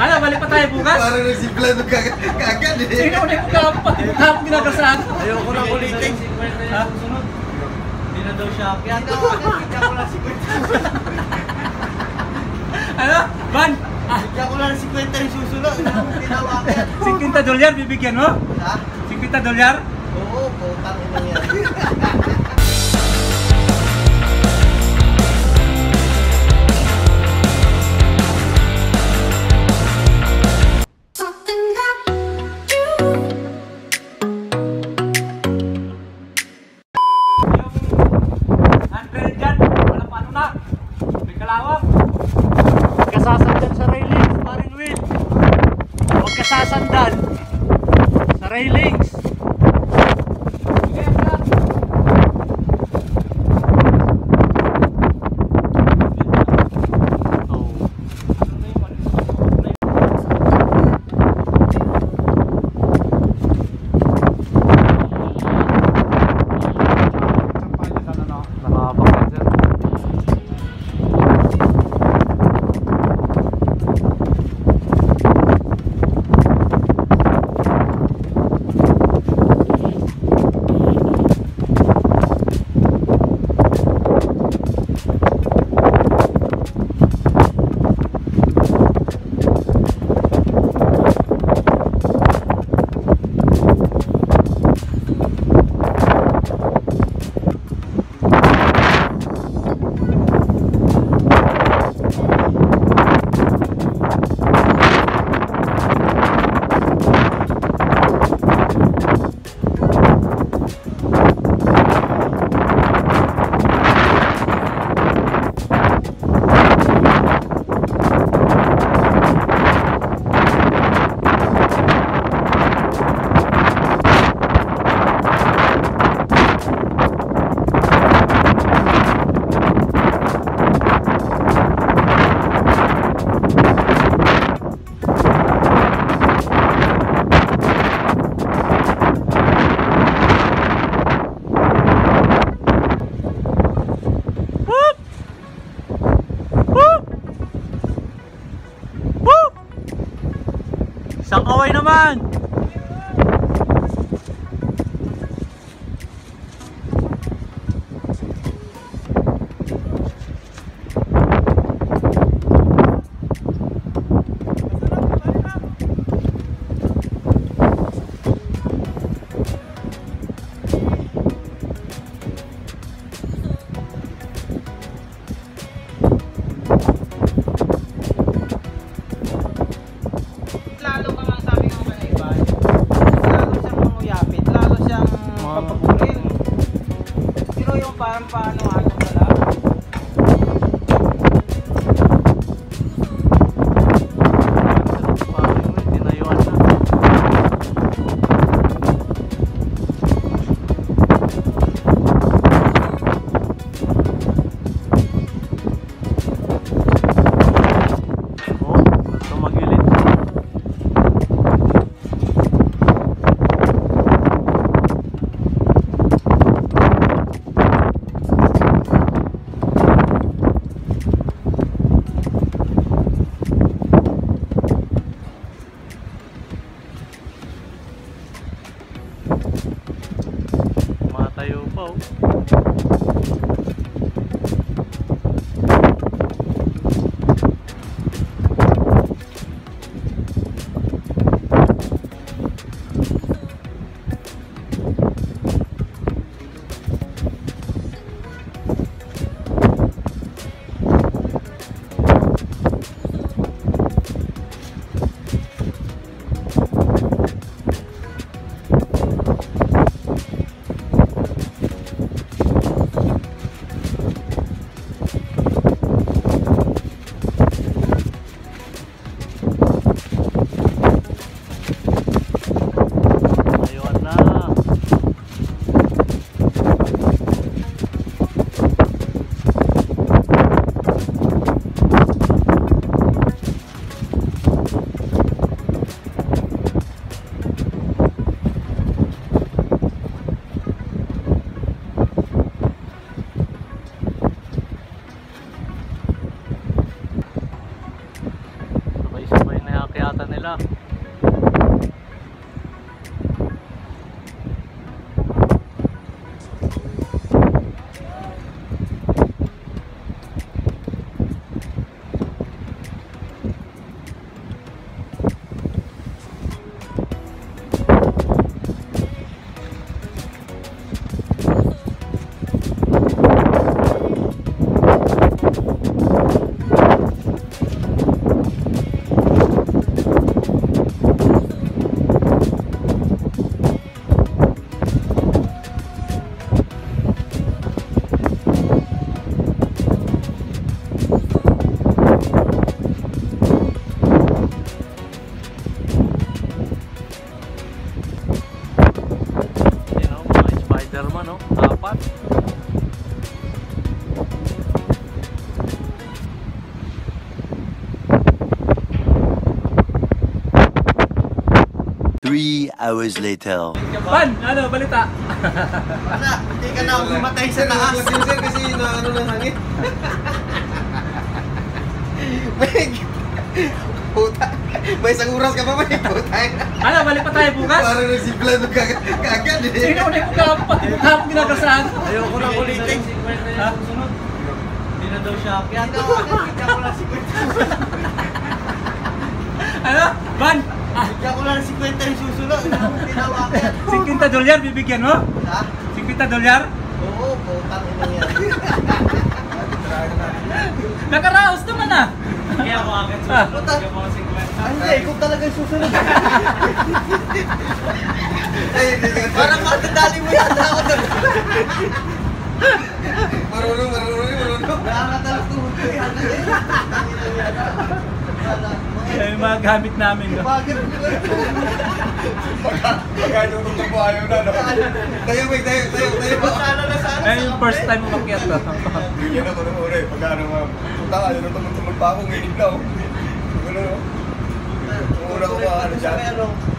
Ano, balik pa tayo bukas? Parang nasimple ito kagad eh. Sino ulit ko kapag pati kapag ginagasahan? Ayoko na ulitin. Ha? Hindi na daw siya. Kaya daw ko lang si Kwenta. Ano? Ban? Kaya ko lang si Kwenta yung susunod. Tinawakan. $50 bibigyan mo? Ha? $50? Oo, putang ina yan. Sasandal sa railings. Isang kaway naman. may nahakyatan nila. Spiderman, no? Apat. Three hours later. Ban, ano, balita? Wala, hindi ka na umatay sa taas. Sir, kasi na ano ng hangin. Puta, may isang oras ka pa ba? Puta. Ano, balik pa tayo bukas? Parang nagsimplado kagad eh. Sino ulit yung kahapon ginagasahan? Ayoko na ulitin. Ha? Hindi na daw siya akyat. Hindi ako lang 50. Ano? Ban, Hindi ako lang 50 yung susunod. Hindi na umakit. $50 bibigyan mo? Ha? $50? Oo, putang ina yan. Nakaraos naman ah. Kaya ako akyat Ah. susunod. Kaya ako 50. Ay, hindi, ikaw talaga yung susunod. Ay, parang matadali mo yata ako doon. Marunong. Nakakatalak tuhod ko yan. Yung mga gamit namin. No? Bagay mo ba? Pagkatulog na po ayaw na, no? Tayo. Sana na sana. Eh, yung first time umakyat to. Bigyan ako ng uri. Pagkano mga puta ka, yun tumutulog pa ako, nginig na, oh. Ano, no? Una ko ba, ano dyan?